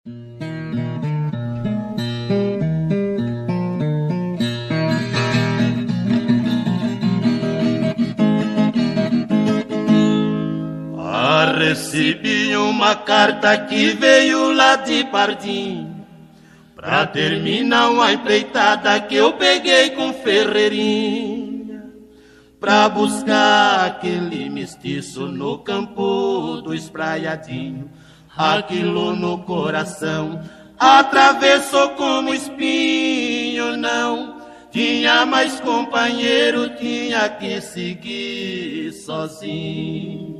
Recebi uma carta que veio lá de Pardim, pra terminar uma empreitada que eu peguei com Ferreirinha, pra buscar aquele mestiço no campo do espraiadinho. Aquilo no coração atravessou como espinho, não tinha mais companheiro, tinha que seguir sozinho.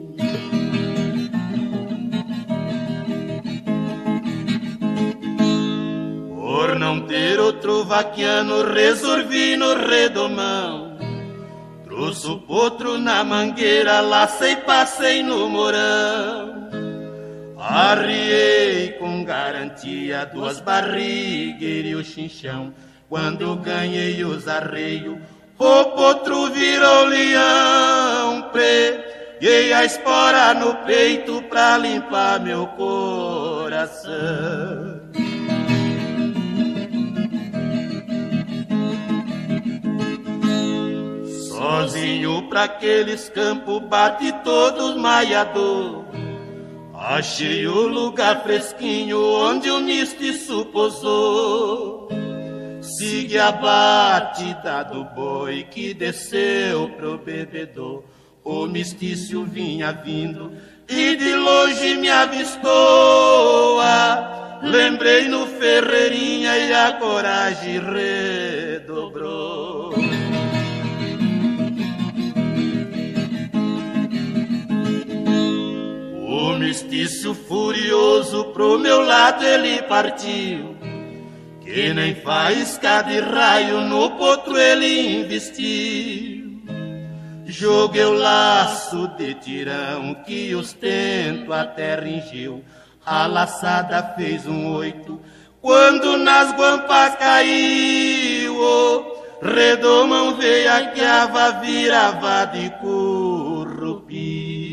Por não ter outro vaquiano, resolvi no redomão. Trouxe o potro na mangueira, lacei, passei no morão. Arriei com garantia 2 barrigueiras e o chinchão. Quando ganhei os arreios, o potro virou leão. Peguei a espora no peito pra limpar meu coração. Sozinho pra aqueles campos, bate todos maiador. Achei o lugar fresquinho onde o mestiço pousou. Segui a batida do boi que desceu pro bebedor. O mestiço vinha vindo e de longe me avistou. Lembrei no Ferreirinha e a coragem redobrou. O mestiço furioso pro meu lado ele partiu, que nem faísca de raio no potro ele investiu. Joguei o laço de tirão que ostento a terra encheu. A laçada fez um 8, quando nas guampas caiu. O redomão veio aqui, a virava de currupio.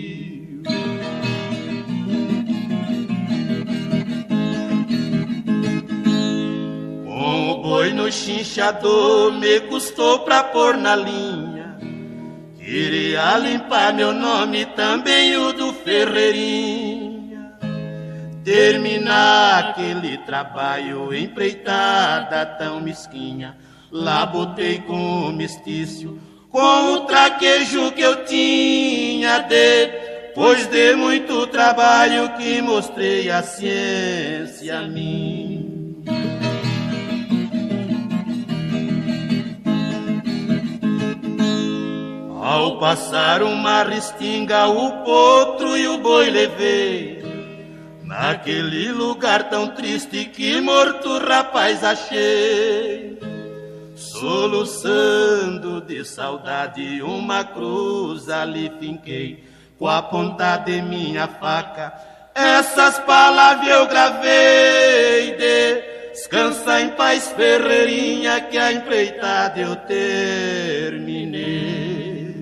Com o boi no chinchador me custou pra pôr na linha. Queria limpar meu nome, também o do Ferreirinha. Terminar aquele trabalho, empreitada tão mesquinha. Lá botei com o mestiço, com o traquejo que eu tinha. Depois de muito trabalho que mostrei a ciência minha. Ao passar uma restinga, o potro e o boi levei. Naquele lugar tão triste que morto rapaz achei. Soluçando de saudade, uma cruz ali finquei. Com a ponta de minha faca, essas palavras eu gravei. Descansa em paz, Ferreirinha, que a empreitada eu terminei.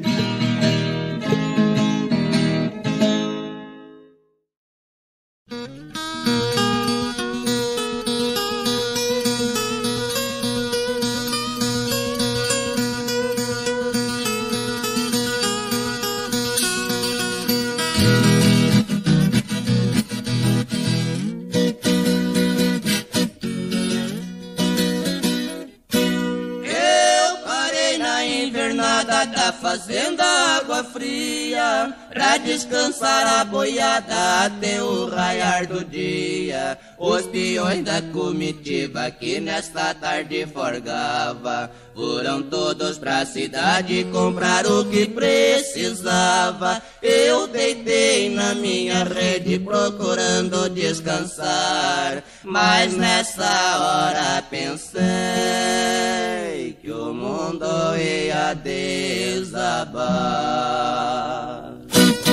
Fazenda água fria, pra descansar a boiada até o raiar do dia. Os peões da comitiva que nesta tarde forgava, foram todos pra cidade comprar o que precisava. Eu deitei na minha rede procurando descansar, mas nessa hora pensei que o mundo ia desabar.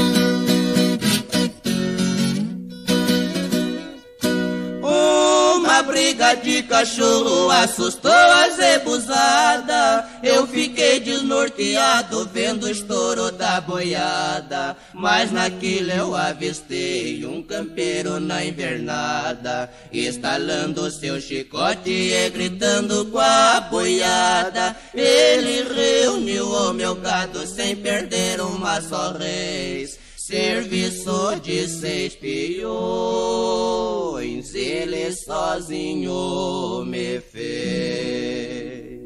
Uma Uma briga de cachorro assustou a zebuzada. Eu fiquei desnorteado vendo o estouro da boiada. Mas naquilo eu avistei um campeiro na invernada, estalando seu chicote e gritando com a boiada. Ele reuniu o meu gado sem perder uma só res. Serviço de 6 peões, ele sozinho me fez.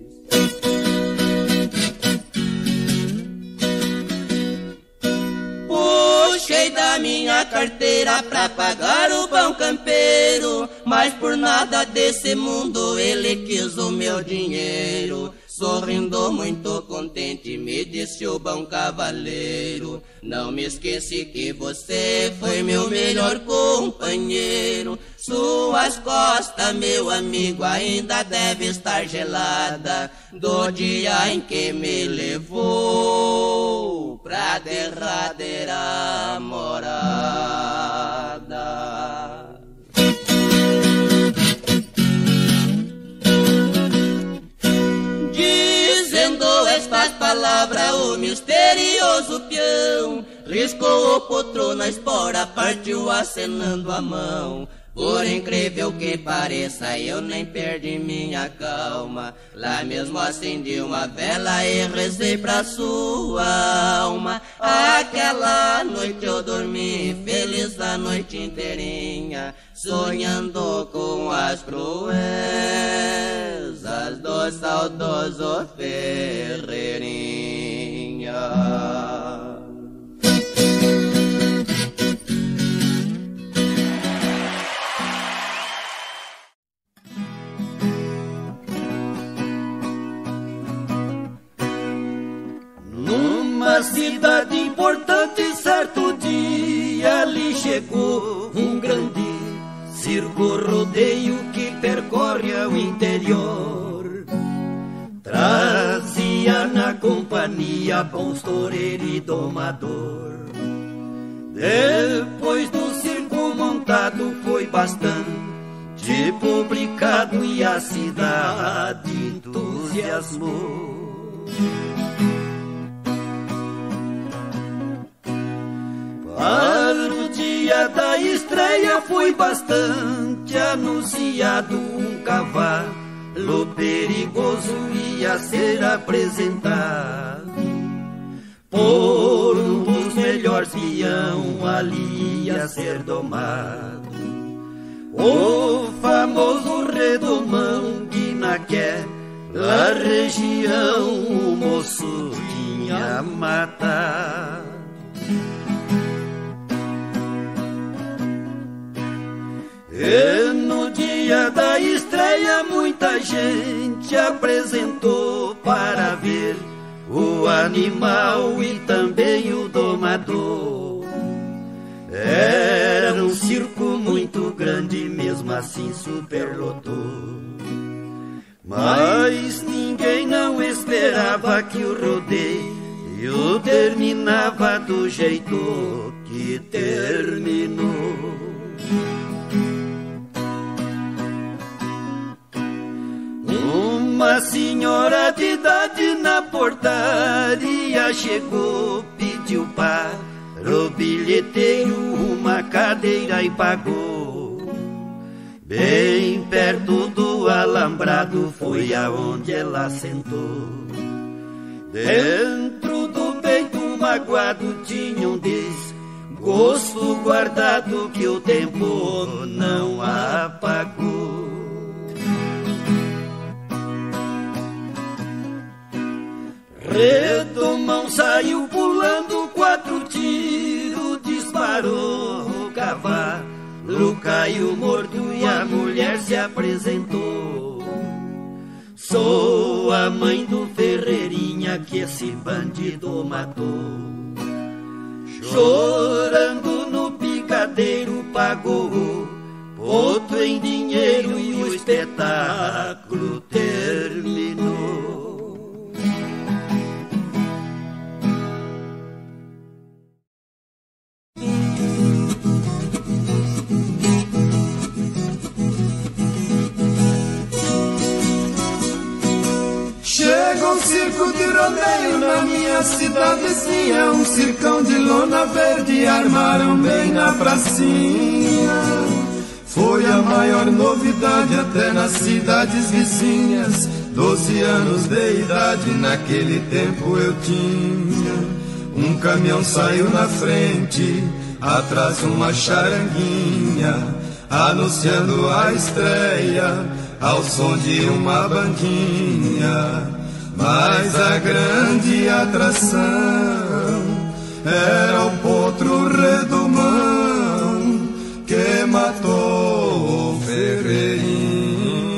Puxei da minha carteira pra pagar o bom campeiro, mas por nada desse mundo ele quis o meu dinheiro. Sorrindo muito contente, me disse o bom cavaleiro: não me esqueci que você foi meu melhor companheiro. Suas costas, meu amigo, ainda deve estar gelada do dia em que me levou pra derradeira morada. Dizendo estas palavras, o misterioso peão riscou o potro na espora, partiu acenando a mão. Por incrível que pareça, eu nem perdi minha calma. Lá mesmo acendi uma vela e rezei pra sua alma. Aquela noite eu dormi feliz a noite inteirinha, sonhando com as proezas do saudoso Ferreirinha. Numa cidade importante, certo dia ali chegou um grande circo rodeio que percorre o interior. Trazia na companhia bons toureiro e domador. Depois do circo montado foi bastante publicado e a cidade entusiasmou. Para o dia da estreia foi bastante anunciado um cavalo perigoso ia ser apresentado por um dos melhores peão, ali ia ser domado. O famoso redomão que naquela região o moço tinha matado. E no dia da estreia muita gente apresentou para ver o animal e também o domador. Era um circo muito grande, mesmo assim superlotou. Mas ninguém não esperava que o rodeio terminava do jeito que terminou. Uma senhora de idade na portaria chegou, pediu para o bilheteiro uma cadeira e pagou. Bem perto do alambrado foi aonde ela sentou. Dentro do peito magoado tinha um desgosto guardado que o tempo não apagou. Redomão saiu pulando, 4 tiros disparou. O cavalo caiu morto e a mulher se apresentou. Sou a mãe do Ferreirinha que esse bandido matou. Chorando no picadeiro pagou o potro em dinheiro e o espetáculo terminou. circo de rodeio na minha cidadezinha, um circão de lona verde armaram bem na pracinha. Foi a maior novidade até nas cidades vizinhas. 12 anos de idade naquele tempo eu tinha. Um caminhão saiu na frente, atrás uma charanguinha, anunciando a estreia ao som de uma bandinha. Mas a grande atração era o potro redomão que matou o Ferreirinha.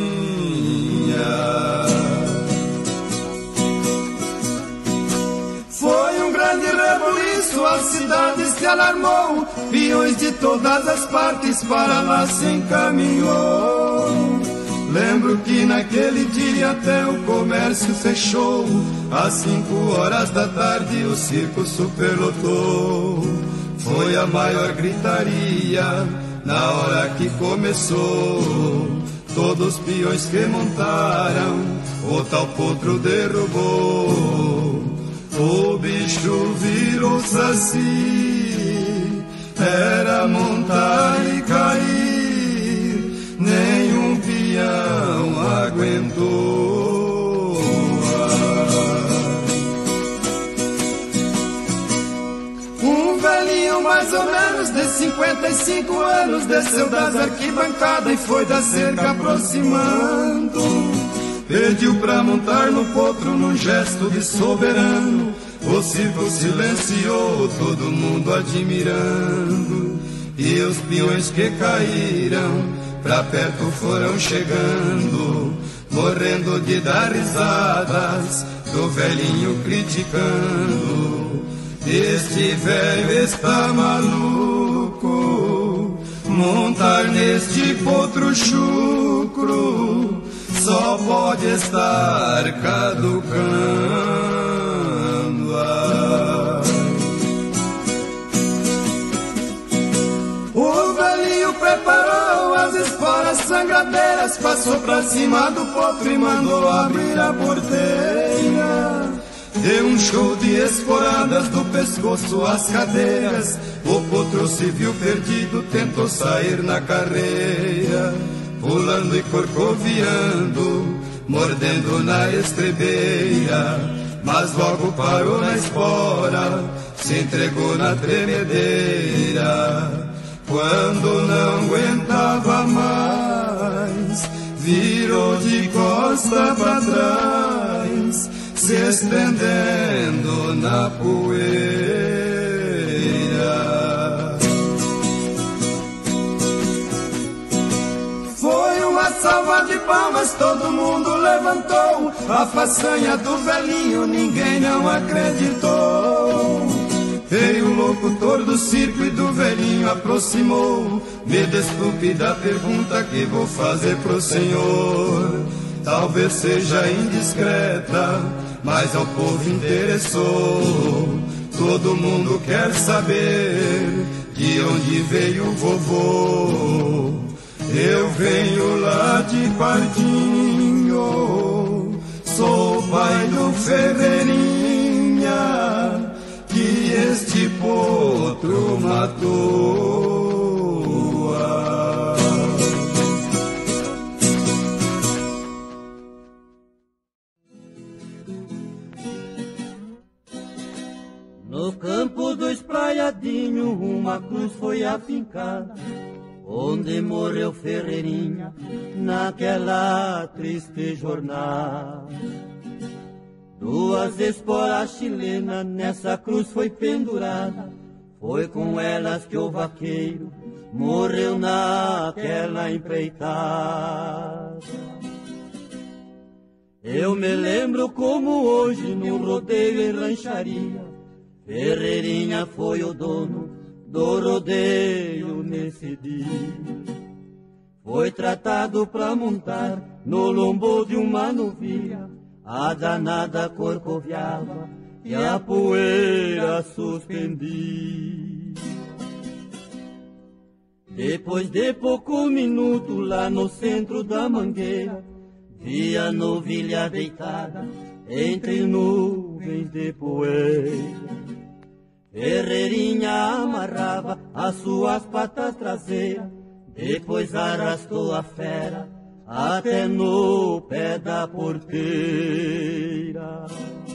Foi um grande rebuliço, a cidade se alarmou, peões de todas as partes para lá se encaminhou. Lembro que naquele dia até o comércio fechou, às 5 horas da tarde o circo superlotou. Foi a maior gritaria na hora que começou. Todos os peões que montaram, o tal potro derrubou. O bicho virou saci, era montar e cair, nenhum peão aguentou. Um velhinho mais ou menos de 55 anos desceu das arquibancadas e foi da cerca aproximando. Pediu pra montar no potro num gesto de soberano. O circo silenciou, todo mundo admirando. E os peões que caíram pra perto foram chegando, morrendo de dar risadas do velhinho criticando. Este velho está maluco, montar neste potro chucro só pode estar caducando. O velhinho preparou as esporas sangradeiras, passou pra cima do potro e mandou abrir a porteira. Deu um show de esporadas do pescoço às cadeiras. O potro se viu perdido, tentou sair na carreira, pulando e corcoviando, mordendo na estrebeira. Mas logo parou na espora, se entregou na tremedeira. Quando não aguentava mais, virou de costa pra trás, se estendendo na poeira. Foi uma salva de palmas, todo mundo levantou. A façanha do velhinho ninguém não acreditou. Veio o locutor do circo e do velhinho aproximou. Me desculpe da pergunta que vou fazer pro senhor. Talvez seja indiscreta, mas ao povo interessou. Todo mundo quer saber de onde veio o vovô. Eu venho lá de Pardinho, sou pai do Ferreirinha, que este potro matou. No campo do espraiadinho uma cruz foi afincada, onde morreu Ferreirinha naquela triste jornada. 2 esporas chilenas nessa cruz foi pendurada, foi com elas que o vaqueiro morreu naquela empreitada. Eu me lembro como hoje no rodeio e rancharia, Ferreirinha foi o dono do rodeio nesse dia. Foi tratado pra montar no lombo de uma novia, a danada corcoviava e a poeira suspendia. Depois de pouco minuto lá no centro da mangueira, vi a novilha deitada entre nuvens de poeira. Ferreirinha amarrava as suas patas traseiras, depois arrastou a fera até no pé da porteira.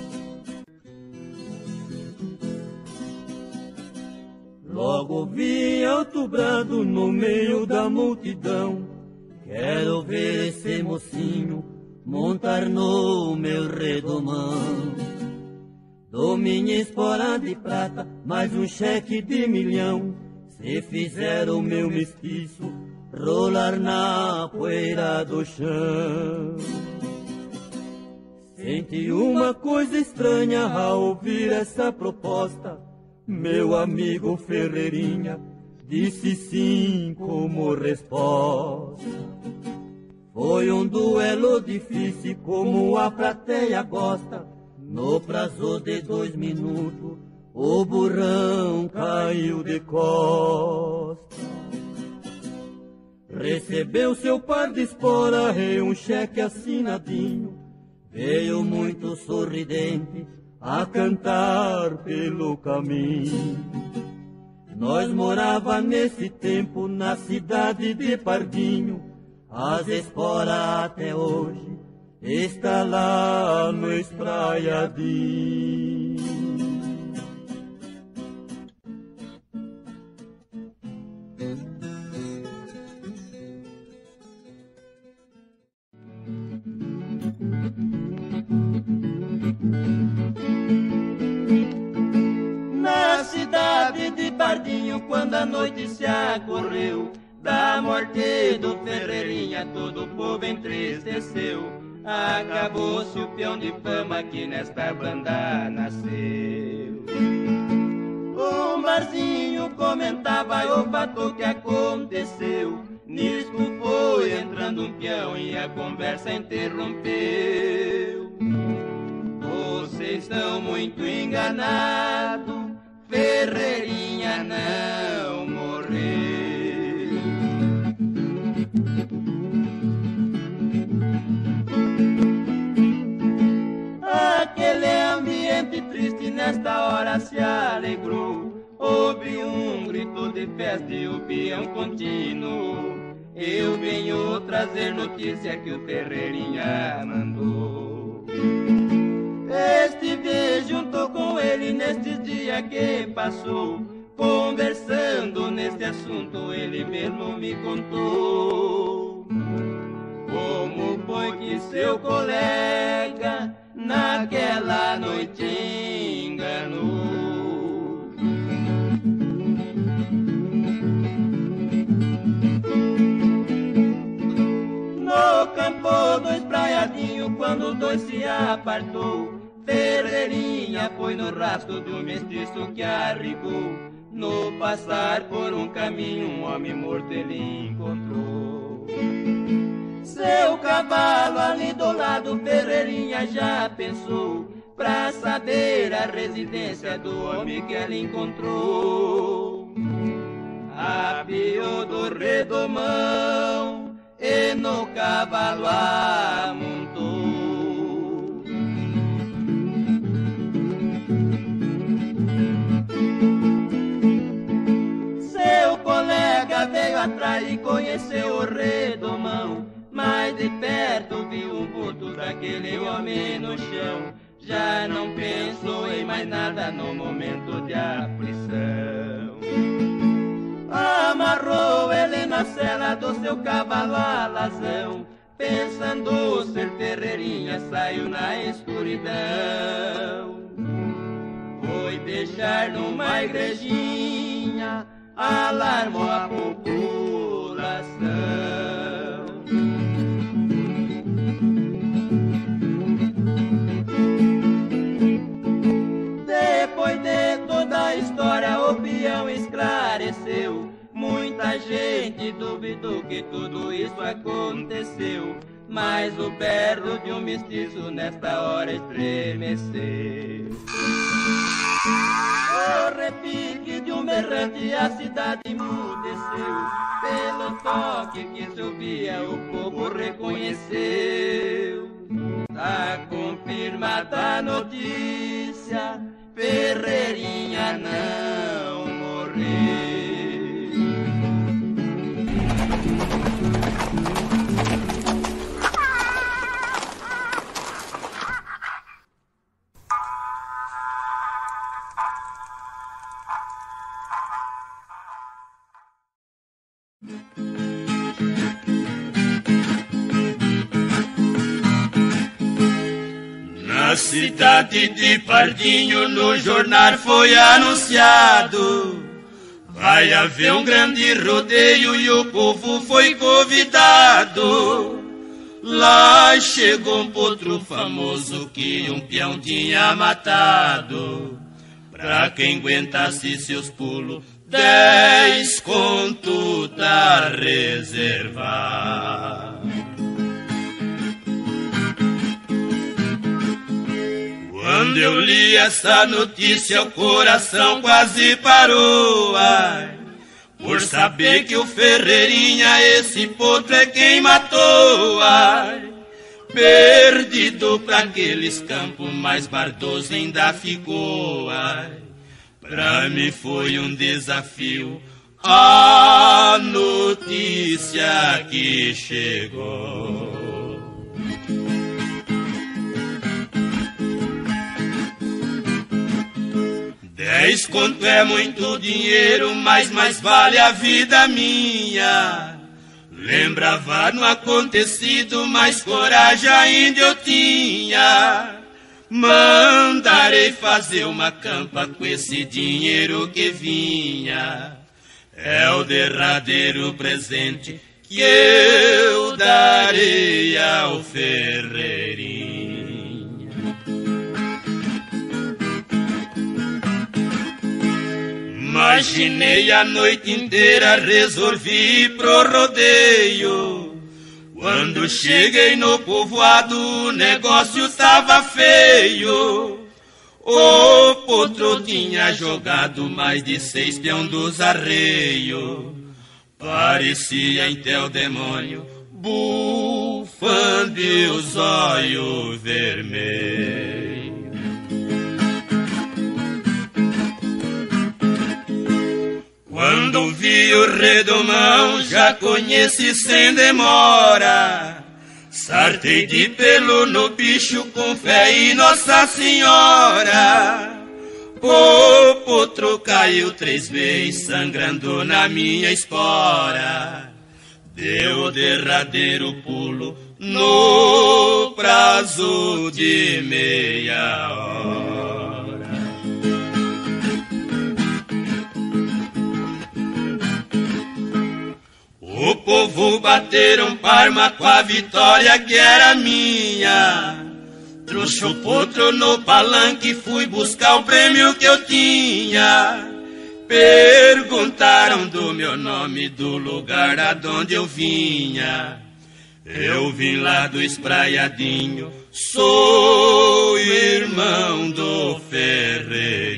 Logo vi outro brado no meio da multidão, quero ver esse mocinho montar no meu redomão. Dou minha espora de prata, mais um cheque de 1.000.000, se fizer o meu mestiço rolar na poeira do chão. Senti uma coisa estranha ao ouvir essa proposta, meu amigo Ferreirinha disse sim como resposta. Foi um duelo difícil como a plateia gosta, no prazo de 2 minutos o burrão caiu de costa. Recebeu seu par de espora e um cheque assinadinho, veio muito sorridente a cantar pelo caminho. Nós morava nesse tempo na cidade de Pardinho, as esporas até hoje está lá no espraiadinho. Na cidade de Pardinho, quando a noite se acorreu, da morte do Ferreirinha todo o povo entristeceu. Acabou-se o peão de fama que nesta banda nasceu. Um barzinho comentava o fato que aconteceu. Nisto foi entrando um peão e a conversa interrompeu. Vocês estão muito enganados, Ferreirinha não morreu. Aquele ambiente triste nesta hora se alegrou. Houve um grito de festa e o peão continuou. Eu venho trazer notícia que o Ferreirinha mandou. Estive junto com ele nestes dias que passou. Conversando neste assunto ele mesmo me contou. Como foi que seu colega naquela noite enganou? No campo do espraiadinho, quando dois se apartou, Ferreirinha foi no rastro de um mestiço que arribou. No passar por um caminho, um homem morto ele encontrou. Seu cavalo ali do lado, Ferreirinha já pensou, pra saber a residência do homem que ele encontrou. Apiou do redomão e no cavalo amontou. Seu colega veio atrás e conheceu o redomão, mas de perto viu um vulto daquele homem no chão. Já não pensou em mais nada no momento de aflição. Amarrou ele na sela do seu cavalo alazão, pensando ser Ferreirinha, saiu na escuridão. Foi deixar numa igrejinha, alarmou a população. Depois de toda a história o peão esclareceu. Muita gente duvidou que tudo isso aconteceu, mas o berro de um mestiço nesta hora estremeceu. O repique de um berrante a cidade emudeceu. Pelo toque que se ouvia o povo reconheceu. Tá confirmada a notícia, Ferreirinha não morreu. Na cidade de Pardinho, no jornal foi anunciado: vai haver um grande rodeio e o povo foi convidado. Lá chegou um potro famoso que um peão tinha matado. Pra quem aguentasse seus pulos, 10 conto tá reservado. Quando eu li essa notícia, o coração quase parou, ai, por saber que o Ferreirinha, esse potro é quem matou, ai. Perdido pra aqueles campos, mais bardoso ainda ficou, ai. Pra mim foi um desafio a notícia que chegou. 10 conto é muito dinheiro, mas mais vale a vida minha. Lembrava no acontecido, mais coragem ainda eu tinha. Mandarei fazer uma campa com esse dinheiro que vinha. É o derradeiro presente que eu darei ao Ferreirinha. Imaginei a noite inteira, resolvi ir pro rodeio. Quando cheguei no povoado, o negócio tava feio. O potro tinha jogado mais de 6 peão dos arreios. Parecia então o demônio, bufando e os olhos vermelhos. Quando vi o redomão, já conheci sem demora. Sartei de pelo no bicho com fé em Nossa Senhora. O potro caiu 3 vezes, sangrando na minha espora. Deu o derradeiro pulo no prazo de meia hora. O povo bateram palma com a vitória que era minha. Trouxe o potro no palanque, fui buscar o prêmio que eu tinha. Perguntaram do meu nome, do lugar aonde eu vinha. Eu vim lá do Espraiadinho, sou irmão do Ferreira.